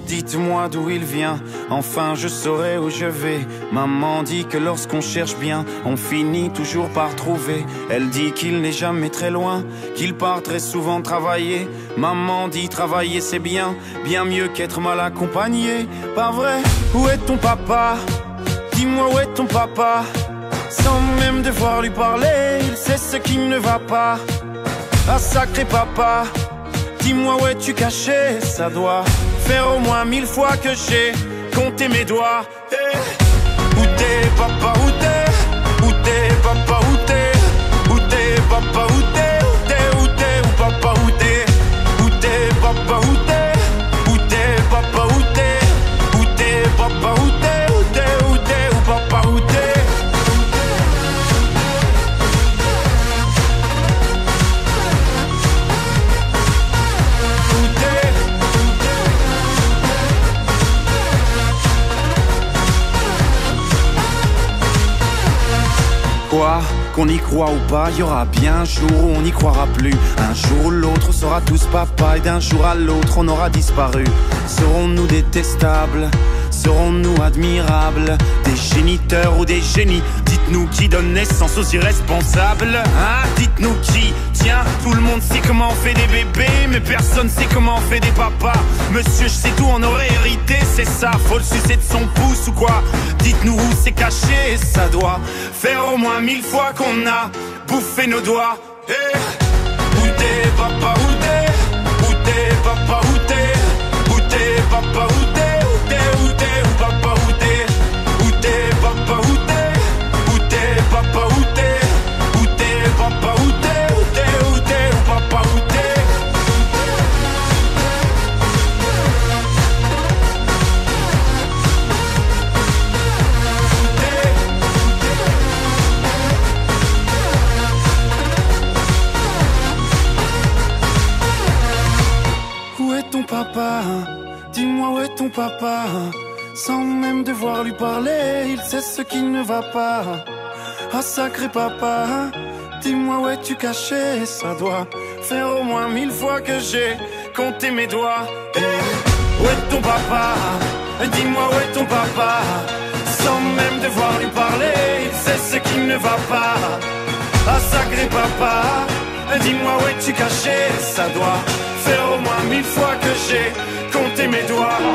dites-moi d'où il vient, enfin je saurai où je vais. Maman dit que lorsqu'on cherche bien, on finit toujours par trouver. Elle dit qu'il n'est jamais très loin, qu'il part très souvent travailler. Maman dit travailler c'est bien, bien mieux qu'être mal accompagné. Pas vrai? Où est ton papa? Dis-moi où est ton papa? Sans même devoir lui parler, il sait ce qui ne va pas. Ah sacré papa, dis-moi où es-tu caché? Ça doit faire au moins 1000 fois que j'ai compté mes doigts. Hey. Où t'es papa, où t'es? Où t'es papa, où t'es? Où t'es papa, où t'es? Où t'es, où t'es, où papa, où t'es? Où t'es papa, où t'es? Où t'es papa, où t'es? Où t'es papa, où t'es? Où t'es, où t'es, où papa, où t'es? Quoi? Qu'on y croit ou pas, y aura bien un jour où on n'y croira plus. Un jour ou l'autre on sera tous papa, et d'un jour à l'autre on aura disparu. Serons-nous détestables? Serons-nous admirables? Des géniteurs ou des génies? Dites-nous qui donne naissance aux irresponsables. Hein? Dites-nous qui? Tiens, tout le monde sait comment on fait des bébés, mais personne sait comment on fait des papas. Monsieur, je sais tout, on aurait hérité, c'est ça. Faut le sucer de son pouce ou quoi? Dites-nous où c'est caché, ça doit faire au moins 1000 fois qu'on a bouffé nos doigts. Hey. Où t'es papa, où t'es? Où t'es papa, où t'es? Où t'es papa, où t'es? Où t'es, où t'es, où papa, où t'es? Où t'es papa, où t'es? Où t'es papa, où t'es? Où t'es papa, où t'es? Où t'es, où t'es, où papa, où t'es? Où est ton papa? Dis-moi où est ton papa? Sans même devoir lui parler, il sait ce qui ne va pas. Ah sacré papa, dis-moi où es-tu caché? Ça doit faire au moins 1000 fois que j'ai compté mes doigts. Hey. Où est ton papa? Dis-moi où est ton papa? Sans même devoir lui parler, il sait ce qui ne va pas. Ah sacré papa, dis-moi où es-tu caché? Ça doit faire au moins 1000 fois que j'ai compté mes doigts.